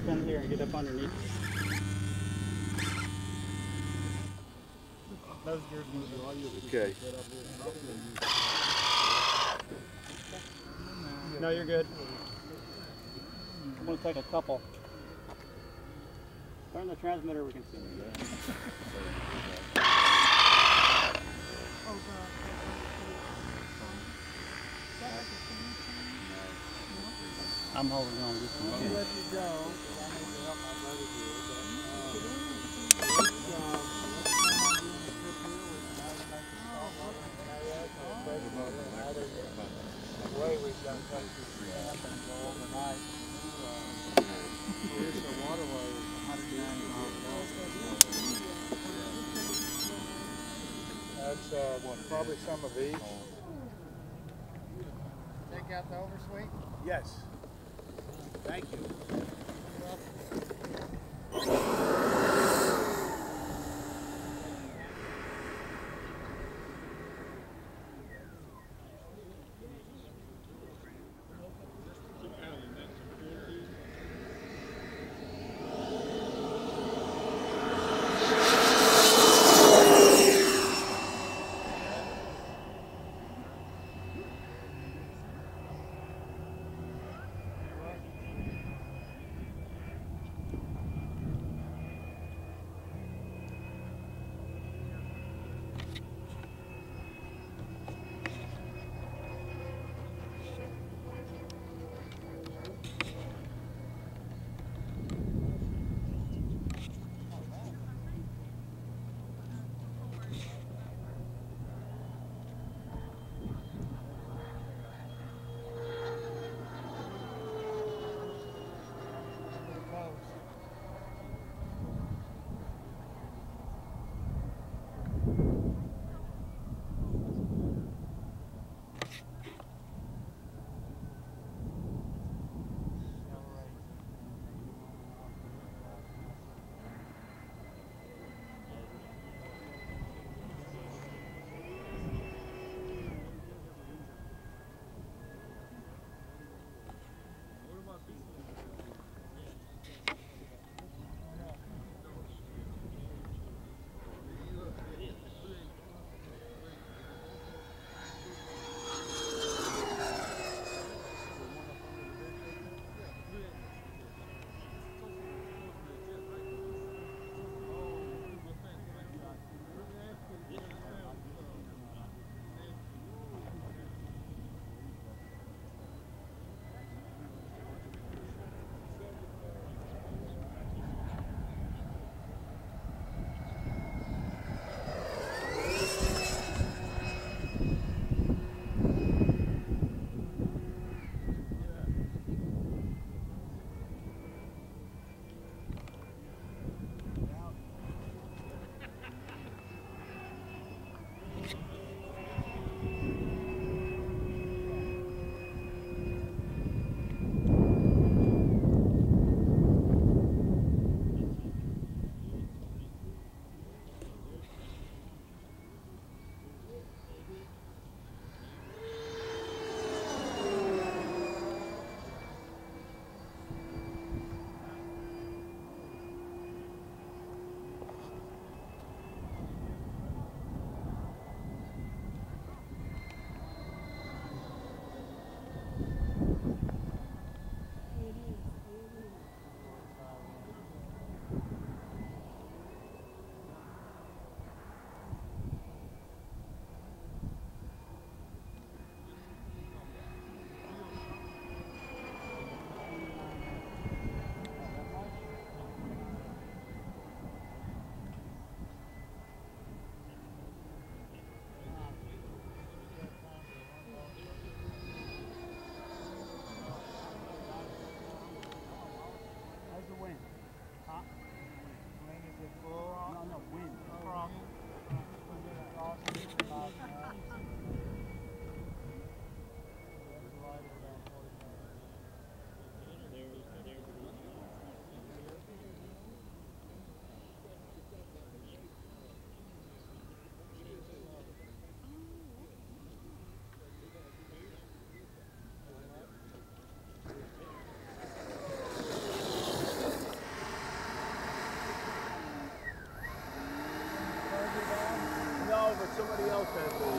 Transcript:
come here and get up underneath. Okay. No, you're good. I'm going to take a couple. Turn the transmitter, we can see. I'm holding on just a moment. I'll let you go. I need to help my brother do it. The way we've done places happen overnight. Here's the waterway is 190 miles an hour. That's what, probably some of each. Take out the oversweep? Yes. Thank you. said